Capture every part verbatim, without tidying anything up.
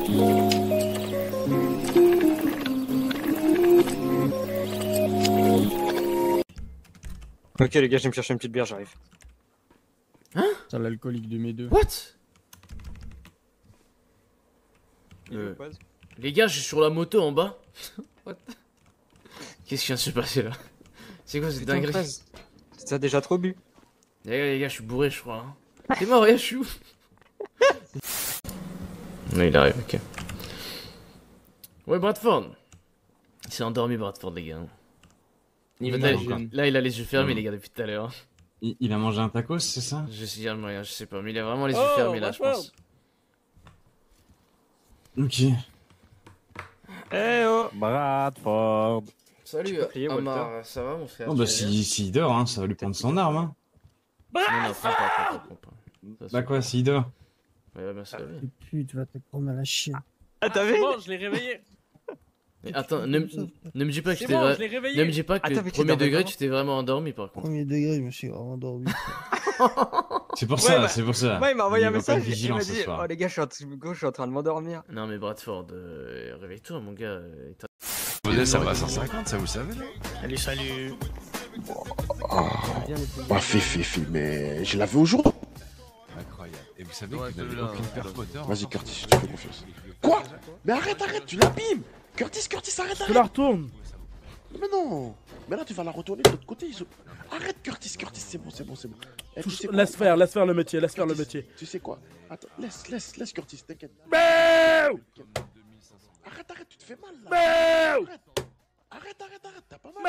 Ok les gars, je vais me chercher une petite bière, j'arrive. Hein? C'est l'alcoolique de mes deux. What? Euh... Les gars, je suis sur la moto en bas. What? Qu'est-ce qui vient de se passer là? C'est quoi cette dinguerie? T'as déjà trop bu. Les gars, les gars, je suis bourré, je crois. Hein. T'es mort, regarde, je suis où? Non, il arrive, ok. Ouais, Bradford. Il s'est endormi, Bradford, les gars. Il là, il, là, il a les yeux fermés, mmh. les gars, depuis tout à l'heure. Il, il a mangé un tacos, c'est ça? Je sais, je sais pas, mais il a vraiment les yeux oh, fermés, là, je pense. Ok. Eh oh Bradford. Salut, Amar, ça va, mon frère? Oh, bah, s'il si, si dort, hein, ça va lui prendre son arme, hein. Non, non, prends pas, prends pas, prends pas. Bah, quoi, s'il dort? Ouais, bah, ça va. Putain, tu vas te prendre à la chienne. Ah, t'as vu? C'est bon, je l'ai réveillé. Mais attends, ne, ne me dis pas que tu t'es bon, vrai... Ne me dis pas que attends, le premier degré tu t'es vraiment endormi par contre. Premier degré, je me suis vraiment endormi. C'est pour ça, ouais, bah, c'est pour ça. Ouais, il m'a envoyé un message, il m'a dit oh les gars, je suis en, je suis en train de m'endormir. Non mais Bradford, euh, réveille-toi mon gars. Modèle ça va à cent cinquante, ça vous savez. Salut, salut. Oh, bah fais, fais, fais, mais je l'avais aujourd'hui. Incroyable. Et vous savez que vous n'avez aucune perfoteur. Vas-y Curtis, tu fais confiance. Quoi? Mais arrête, arrête, tu l'abîmes. Curtis, Curtis, arrête, arrête. Tu la retournes. Mais non. Mais là tu vas la retourner de l'autre côté. Ils... Arrête Curtis, Curtis, c'est bon, c'est bon, c'est bon. Eh, tu sais quoi? Laisse faire, laisse faire le métier, laisse Curtis, faire le métier. Tu sais quoi? Attends, laisse, laisse, laisse Curtis, t'inquiète. Arrête, arrête, tu te fais mal là. Arrête, arrête, arrête, arrête, t'as pas mal.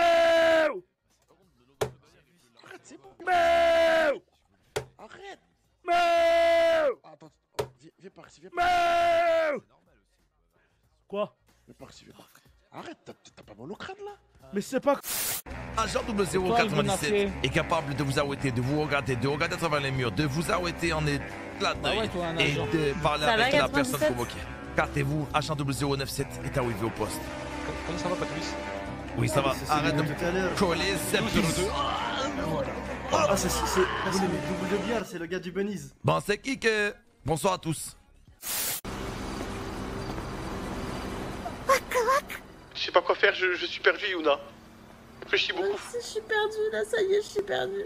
Arrête, c'est bon. Arrête. Attends, viens, viens par ici, viens par ici. Quoi? Viens par ici, viens par ici. Arrête, t'as pas mal au crâne là? Mais c'est pas... Agent double zéro quatre-vingt-dix-sept est capable de vous arrêter, de vous regarder, de regarder à travers les murs, de vous arrêter en éclat d'œil et de parler avec la personne provoquée. Cartez-vous, agent double zéro neuf-sept est arrivé au poste. Comment ça va, Patrice? Oui, ça va. Arrête de coller Zep sur le dos. Ah, c'est double de bière, c'est le gars du Bunnies. Bon, c'est qui que... Bonsoir à tous. Je sais pas quoi faire, je, je suis perdu, Yuna. Je réfléchis beaucoup. Je suis perdu, là, ça y est, je suis perdu.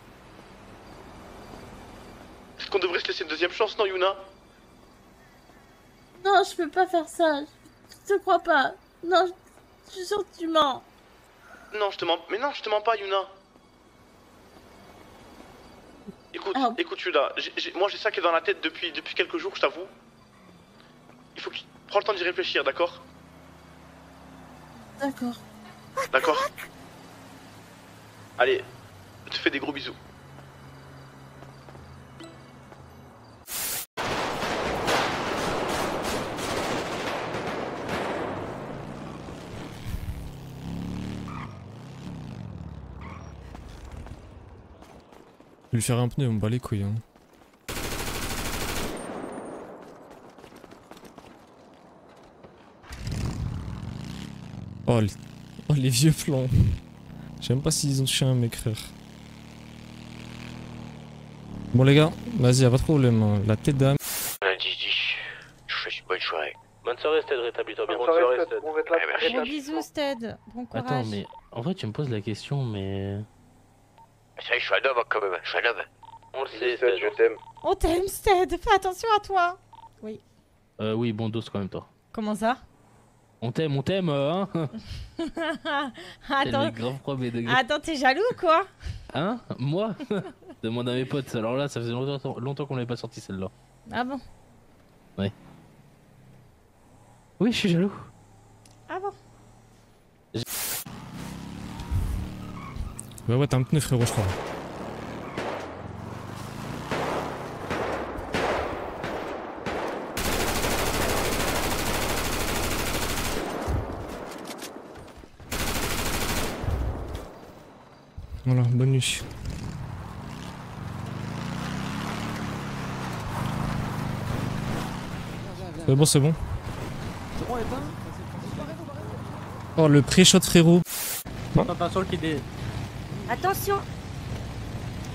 Est-ce qu'on devrait se laisser une deuxième chance, non, Yuna? Non, je peux pas faire ça. Je te crois pas. Non, je suis sûr que tu mens. Non, je te mens. Mais non, je te mens pas, Yuna. Écoute, ah. écoute, Yuna. J ai, j ai... Moi, j'ai ça qui est dans la tête depuis, depuis quelques jours, je t'avoue. Il faut que tu prends le temps d'y réfléchir, d'accord? D'accord. D'accord. Allez, je te fais des gros bisous. Lui faire un pneu, on me bat les couilles. Hein. Oh les... oh les vieux plans. J'aime pas s'ils ont touché un mec frère. Bon les gars, vas-y y'a pas de problème, hein. La tête d'âme. Didi, je vous souhaite une bonne soirée. Bonne soirée Sted, rétablis-toi bien. Bonne soirée Sted, on va être là. Bon bisous Sted, bon courage. Attends mais en vrai tu me poses la question mais... C'est vrai que je suis un homme quand même, je suis un homme. On le sait Sted, je t'aime. On t'aime Sted, fais attention à toi. Oui. Euh oui bon dos quand même toi. Comment ça? On t'aime, on t'aime, hein. Attends, grave premier degré. Attends, t'es jaloux ou quoi? Hein? Moi? Demande à mes potes, alors là ça faisait longtemps, longtemps qu'on l'avait pas sorti celle-là. Ah bon? Ouais. Oui, je suis jaloux. Ah bon? Ouais ouais, t'as un pneu frérot je crois. Voilà, bonne nuit. C'est bon, c'est bon. Oh, le pré-shot frérot. Attention qui dé... Attention.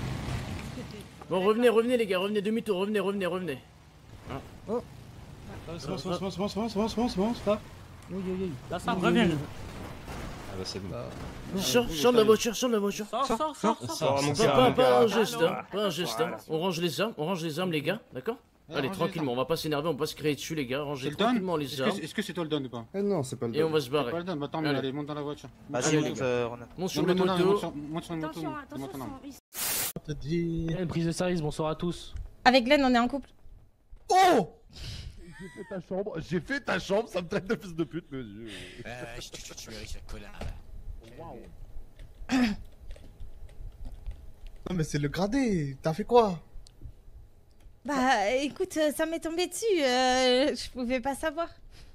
Bon, revenez, revenez les gars, revenez demi-tour, revenez, revenez, revenez. Oh. C'est bon, c'est bon, c'est bon, c'est bon, c'est bon, c'est bon, c'est bon, c'est bon, stop. Oui, oui, oui. Là, ça reviens. Ah bah c'est bon. Sors, sors de la voiture, sors de la voiture. Sors, sors, sors, Pas, sors. pas, pas un geste, hein, pas un geste. Hein. On range les armes, on range les armes, les gars, d'accord? Allez, tranquillement, on va pas s'énerver, on va pas se créer dessus, les gars. Rangez tranquillement les armes. Est-ce que c'est toi le don ou pas? Non, c'est pas le Et on va se barrer. Pas le don, bah tant mieux, Allez. allez, monte dans la voiture. Vas-y, monte, euh, Ronan. Monte sur les motos. Monte sur une moto. Attention, monte en arme. Eh, Une prise de service, bonsoir à tous. Avec Glenn, on est en couple. Oh! J'ai fait ta chambre, j'ai fait ta chambre, ça me traite de fils de pute, monsieur. Euh, je te jure, tu mérites le connard. Non mais c'est le gradé, t'as fait quoi? Bah écoute, euh, ça m'est tombé dessus, euh, je pouvais pas savoir.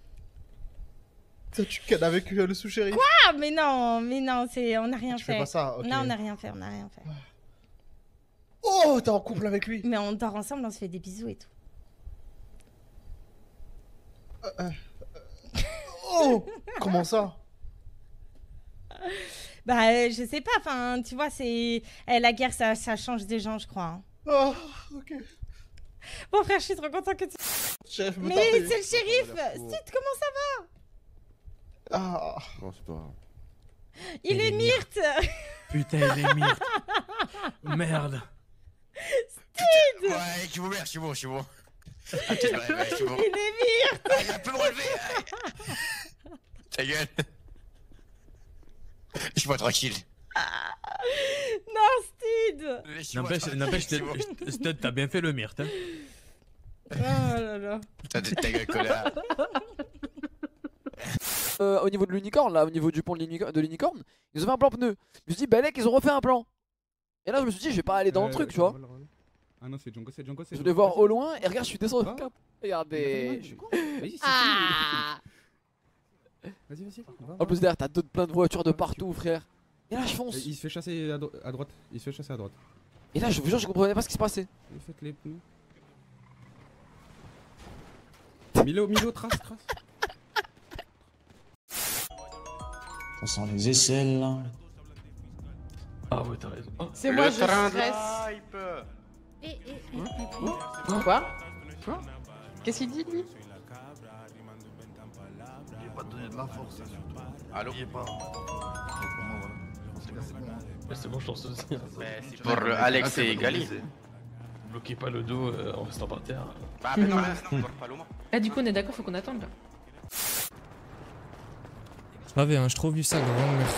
Toi tu cannes avec euh, le sous-shérif? Quoi? Mais non, mais non, c'est, on n'a rien Tu fait. fais pas ça, ok. Non, on n'a rien fait, on n'a rien fait. Oh, t'es en couple avec lui? Mais on dort ensemble, on se fait des bisous et tout. Euh, euh, euh, oh! Comment ça? Bah euh, je sais pas, enfin tu vois, c'est eh, la guerre, ça, ça change des gens, je crois. Hein. Oh, ok. Bon frère, je suis trop content que tu... Chef, me Mais tarder. c'est le shérif. Stud, comment ça va? Ah. Bon, c'est pas grave. Il, il est, est Myrthe. Putain, il est Myrthe. Merde. Stud. Ouais, je suis bon, je suis bon, je suis bon. Ah, tu ouais, ouais, je suis bon. Il est Myrthe. Ah, il peut me relever. Ta gueule. Je suis pas tranquille. Non, Stud. N'empêche, n'empêche, Stud, t'as bien fait le Myrthe. Hein. Oh là là. T'as ta gueule, connard. Euh, au niveau de l'unicorne, là, au niveau du pont de l'unicorne, de l'unicorne, ils ont fait un plan pneu. Je me suis dit, bah, mec, ils ont refait un plan. Et là, je me suis dit, je vais pas aller dans le truc, tu vois. Ah non, c'est Django, c'est Django, c'est Je voulais voir au loin, et regarde, je suis descendu. Regardez. Vas-y, Ah. Vas-y, vas-y. En plus, derrière, t'as d'autres plein de voitures de partout, frère. Et là, je fonce. Il se fait chasser à, dro à droite. Il se fait chasser à droite. Et là, je vous jure, je comprenais pas ce qui se passait. Faites les pneus. Milo, Milo, trace, trace. Ça sent les aisselles là. Ah ouais, t'as raison. Oh. C'est moi, je stresse. Et, et, et, Quoi? Quoi? Qu'est-ce qu'il dit lui? J'ai pas donné de la force, ça surtout. Allô? Pas. C'est bon, je lance aussi. C'est pour euh, Alex et Gali. Bloquez pas le dos euh, en restant par terre. Bah, mais non, sinon, on pas l'eau. Ah, du coup, on est d'accord, faut qu'on attende là. Je savais, hein, j'ai trop vu ça, grand mère.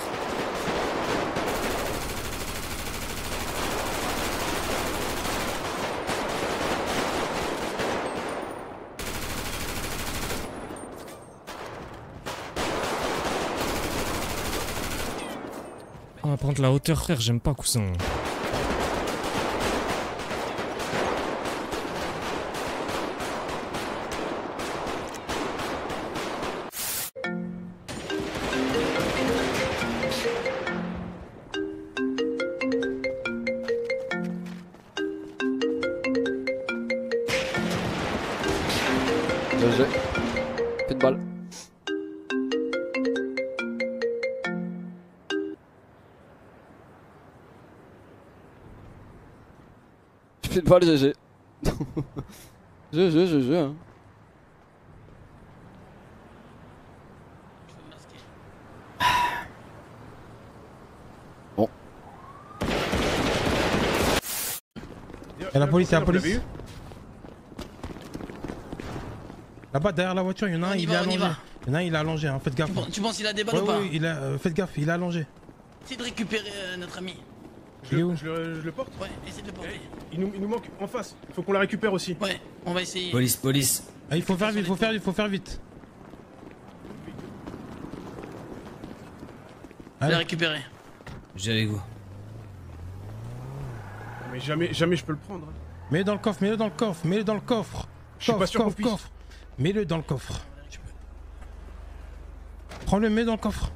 Ah, par contre, la hauteur, frère, j'aime pas coussin. G G. Fait de balle. Fait de balle, G G. G G, G G, hein. Bon. Y'a la police, y'a la police. Là-bas, derrière la voiture, il y en a un, il est allongé. Il y en a un, il est allongé, hein, faites gaffe. Tu penses qu'il a des balles ouais, ou pas? Oui, il a, euh, faites gaffe, il est allongé. Essayez de récupérer euh, notre ami. Je le, je, le, je le porte? Ouais, essaye de le porter. Il nous, il nous manque en face, il faut qu'on la récupère aussi. Ouais, on va essayer. Police, police. Ah, il faut faire vite, il faut faire vite, il faut faire vite. Je vais la récupérer. J'ai avec vous. Mais jamais, jamais je peux le prendre. Mets-le dans le coffre, mets-le dans le coffre, mets-le dans le coffre. Je suis pas sûr qu'on puisse. Coffre. Mets-le dans le coffre. Prends-le, mets dans le coffre.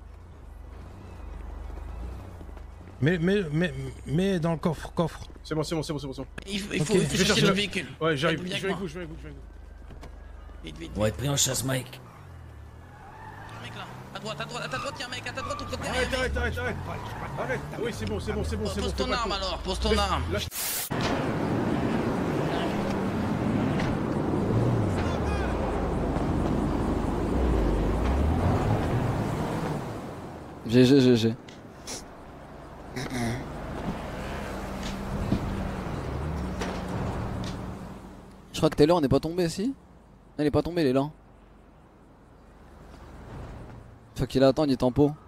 Mets, mets, mets, mets dans le coffre, coffre. C'est bon, c'est bon, c'est bon, c'est bon, c'est bon. Il faut, il faut, okay. il faut chercher le véhicule. Ouais, j'arrive, je vais avec vous, je vais avec vous, je vais avec vous. Vite, vite, on va être pris en chasse, Mike. Mec là, à droite, à droite, à ta droite, y'a un mec, à ta droite, au côté. Arrête, arrête, arrête, arrête. Arrête. Oui, c'est bon, c'est bon, c'est bon, c'est bon. Pose ton arme alors, pose ton arme. G G G G. Je crois que Taylor n'est pas tombé ici. Non, il est pas tombé, il est là. Faut qu'il attend, il est en pot.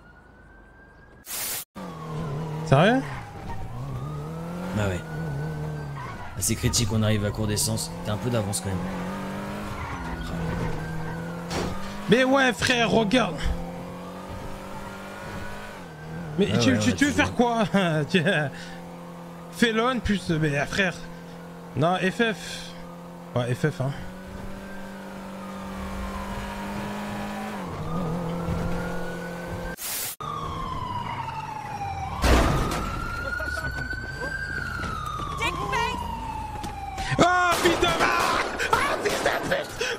Sérieux? Bah ouais. C'est critique, on arrive à court d'essence. T'as un peu d'avance quand même. Mais ouais frère, regarde. Mais Ouais, tu, ouais, tu, ouais, tu veux tu faire quoi? Tu- Felon plus... Mais frère... Non, F F. Ouais, F F hein. Ah, fils de ma... Ah, fils de pute.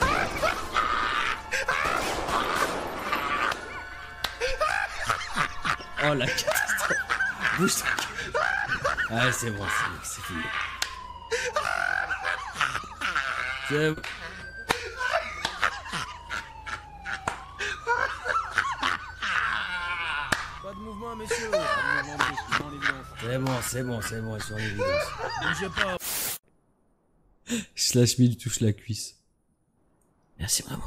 Oh la catastrophe. Bouge ta gueule. Ah c'est bon, c'est c'est fini. C'est bon. Pas de mouvement, messieurs. Pas de mouvement, messieurs, dans l'évidence. C'est bon, c'est bon, c'est bon, ils sont en évidence. Bougez pas. Slash mille touche la cuisse. Merci vraiment.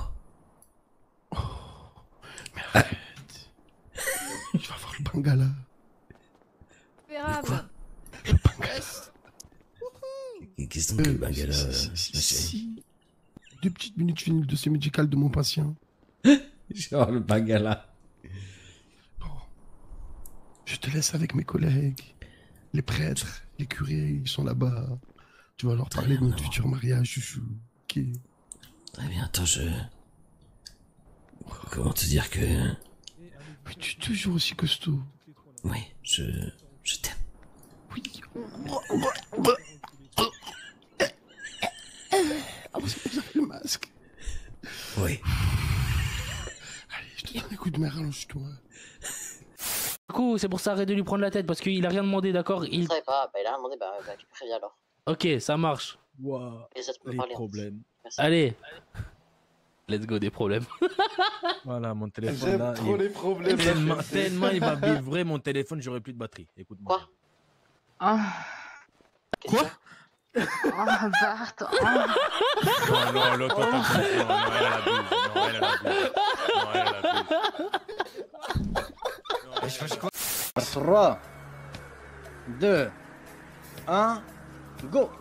Je vais avoir le bangala. Quoi? Le bangala. Qu'est-ce que le bangala, Si. Deux petites minutes, je finis le dossier médical de mon patient. Genre le bangala. Je te laisse avec mes collègues. Les prêtres, les curés, ils sont là-bas. Tu vas leur parler de notre futur mariage, chouchou. Ok. Très bien, attends, je... Comment te dire que... Mais tu es toujours aussi costaud. Oui, je... Je t'aime. Oui. Ah, vous avez le masque. Oui. Allez, je te donne un coup de main, rallonge-toi. Du coup, c'est pour ça, arrête de lui prendre la tête parce qu'il a rien demandé, d'accord? Il... Je savais pas, bah il a rien demandé, bah, bah tu préviens alors. Ok, ça marche. Wow. Et ça, tu peux parler. Problèmes. Allez. Let's go, des problèmes. Voilà, mon téléphone J'aime là. trop il... les problèmes. Tellement, tellement il va vibrer mon téléphone, j'aurai plus de batterie. Écoute-moi. Quoi? Ah. Quoi? Ah, Bart. Non, non, l'autre, toi, t'as non, non, elle abuse. Non, elle abuse. Non, elle abuse. trois, deux, un, go!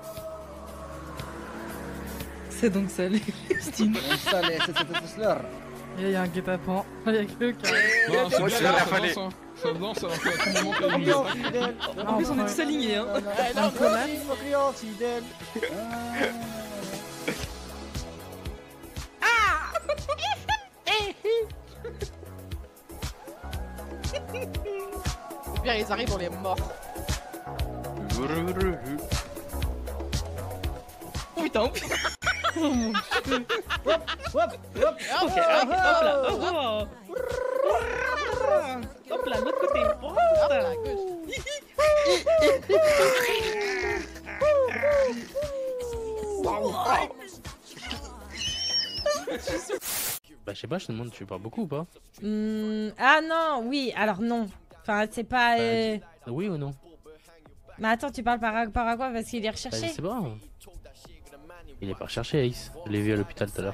C'est donc salé, Christine. Salé, c'est cette fleur. Il y a un guet-apens, il y a quelqu'un. Non, c'est bien, ça danse, hein. Ça danse alors qu'à tout moment, t'as une En plus, on est tous alignés, hein. Non, non, fidèle. Au pire, ils arrivent, on les mord. Oh putain, oh mon dieu. Hop, hop, hop. Ok, hop là, hop. Hop là, de l'autre côté. Hop là, Bah, je sais pas, je te demande, tu parles beaucoup ou pas? Hmm, ah non, oui, alors non. Enfin, c'est pas. Euh... Oui ou non? Mais attends, tu parles par rapport à quoi? Parce qu'il est recherché. Bah, je sais pas. Il est pas recherché, Ace. Je l'ai vu à l'hôpital tout à l'heure.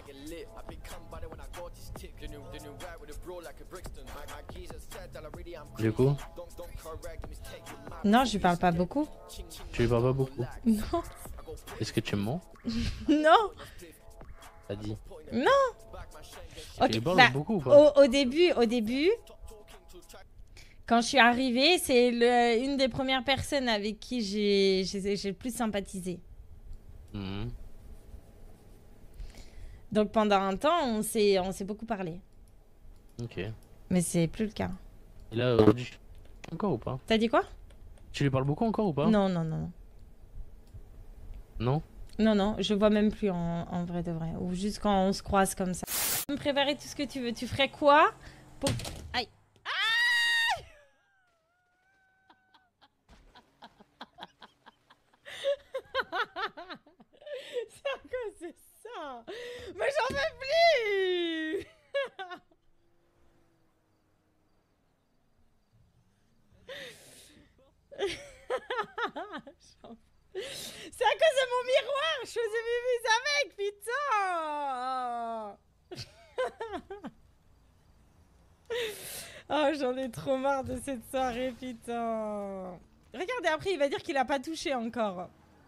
Du coup? Non, je lui parle pas beaucoup. Tu lui parles pas beaucoup? Non. Est-ce que tu me mens? Non. T'as dit? Non. Tu lui parles beaucoup ou pas? au, au début, au début, quand je suis arrivée, c'est le- une des premières personnes avec qui j'ai j'ai j'ai le plus sympathisé. Mmh. Donc pendant un temps, on s'est on s'est beaucoup parlé. Ok. Mais c'est plus le cas. Et là, aujourd'hui, encore ou pas? T'as dit quoi? Tu lui parles beaucoup encore ou pas? Non, non, non, non. Non? Non, non, je vois même plus en, en vrai de vrai. Ou juste quand on se croise comme ça. Me préparer tout ce que tu veux. Tu ferais quoi pour... Aïe. Aïe. C'est à cause de ça. Mais j'en peux plus. Oh, j'en ai trop marre de cette soirée, putain. Regardez, après, il va dire qu'il a pas touché encore.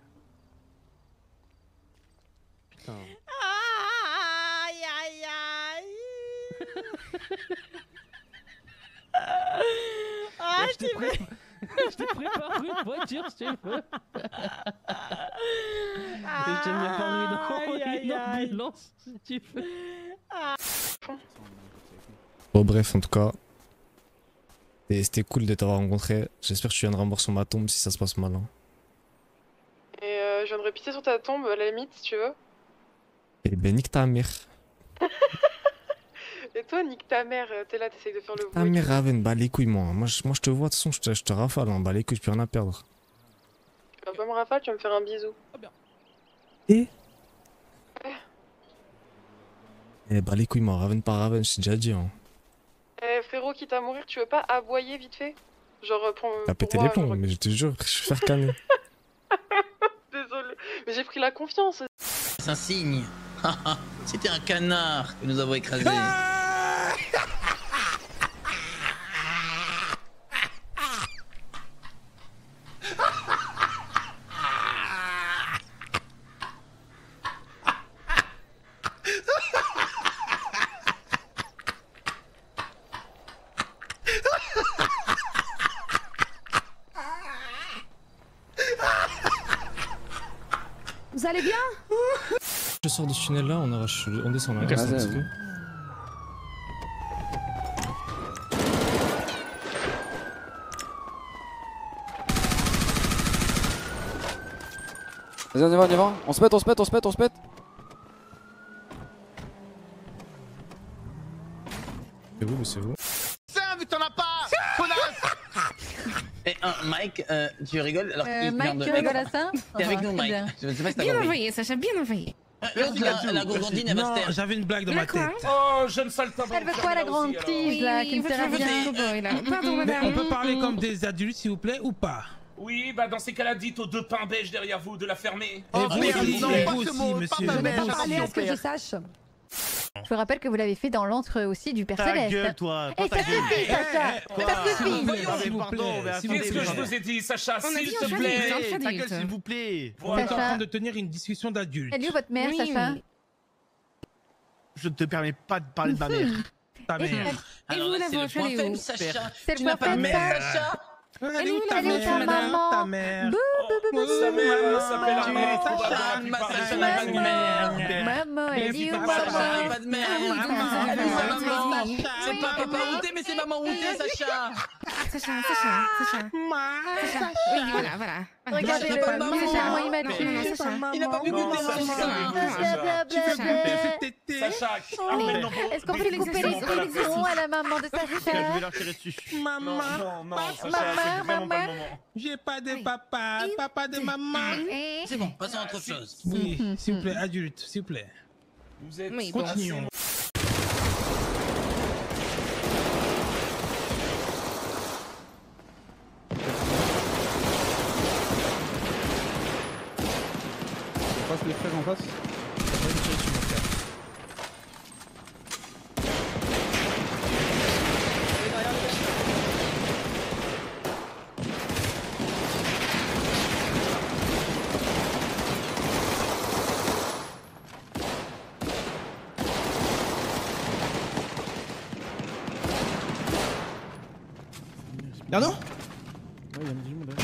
Putain. Aïe, aïe, aïe. Ah, je t'ai pré... je t'ai préparé une voiture, si tu veux. Et je t'ai mis pas une ambulance, si tu veux. Bon bref, en tout cas, c'était cool de t'avoir rencontré. J'espère que tu viendras me voir sur ma tombe si ça se passe mal. Hein. Et euh, je viendrai pisser sur ta tombe à la limite si tu veux. Eh ben nique ta mère. Et toi, nique ta mère, t'es là, t'essayes de faire le Ta bruit. mère Raven, bah les couilles moi. Moi je, moi, je te vois, de toute façon je te, je te rafale, hein. Bah les couilles, j'ai plus rien à perdre. Tu vas pas me rafale, tu vas me faire un bisou. Et Eh bah les couilles moi, Raven par Raven, je t'ai déjà dit. Hein. Eh frérot, quitte à mourir, tu veux pas aboyer vite fait? Genre, prends. T'as pété les plombs, mais je te jure, je vais faire canner. Désolé, mais j'ai pris la confiance. C'est un signe. C'était un canard que nous avons écrasé. Vous allez bien? Je sors de ce tunnel là, on, arrache, on descend là. Ok, on vas-y, descend. vas-y. Vas-y, on y va, on y va. On se pète, on se pète, on se pète, on se pète. C'est vous, mais c'est vous. Ça, vu t'en as pas, Et un Mike, euh, tu rigoles alors Euh, qu'il Mike, vient de- tu rigoles à ça? T'es avec Ah, nous, très Mike. bien. Je sais pas si t'as Bien compris. envoyé, Sacha, bien envoyé. L'autre, la, la gourgandine, elle va se Non, taire. j'avais une blague dans ma tête. Oh, jeune saltimbanque. Elle veut quoi, la grande tige, là, qui ne sert à rien? Pardon, Mais madame. on peut parler comme des adultes, s'il vous plaît, ou pas? Oui, bah dans ces cas-là, dites aux deux pains beiges derrière vous de la fermer. Et vous aussi, vous aussi, monsieur. Je n'ai pas Vous parlé à ce que je aussi. sache. Je vous rappelle que vous l'avez fait dans l'antre aussi du Père Ta Céleste. gueule, toi. Et ça suffit, Sacha. Ça suffit. S'il vous plaît. Qu'est-ce que je vous ai dit, Sacha, On a s'il dit te enfant plaît? d'adulte, enfant Ta gueule, d'adulte. s'il vous plaît. On est en Sacha. train de tenir une discussion d'adultes. Elle est où votre mère, Oui, Sacha? oui. Je ne te permets pas de parler de ma mère. Ta mère. Et vous, la vôtre, elle est où? Sacha. C'est Tu le n'as pas de point mère, faible, ça? Sacha. Elle est où ta Elle est où ta mère? maman? Ta mère. Bouh, bouh, bouh, bouh, Sa bouh. mère s'appelle Armand. Sacha, ma Sacha n'a pas de mère. Maman, elle est où, Sacha n'a maman? pas de mère. Ah, Elle est où sa maman. maman? Oui. C'est pas papa Outé, mais c'est maman Outé, Sacha. Sacha, Sacha, Sacha. Sacha. Oui, voilà, voilà. Regardez Regardez-le, le maman. Sacha, comment il m'a Non, tué. non, non, Sacha. Il n'a pas pu Non, goûter Sacha, mon Sacha. Sacha, Allez, non, bon, est-ce qu'on peut lui couper les ongles à la maman de Je vais Sacha? leur tirer dessus. Maman. Non, non, Sacha, c'est Maman, vraiment pas le maman. moment. J'ai pas de papa, papa de maman. C'est bon, passons à autre chose. Oui, s'il vous plaît, adulte, s'il vous plaît. Vous êtes Oui, bon. Continuons. On passe les frères en face. Y'a non? Ouais, il y a du monde.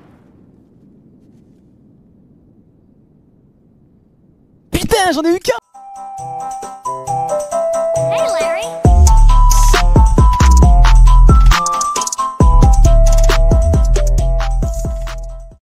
Putain, j'en ai eu qu'un.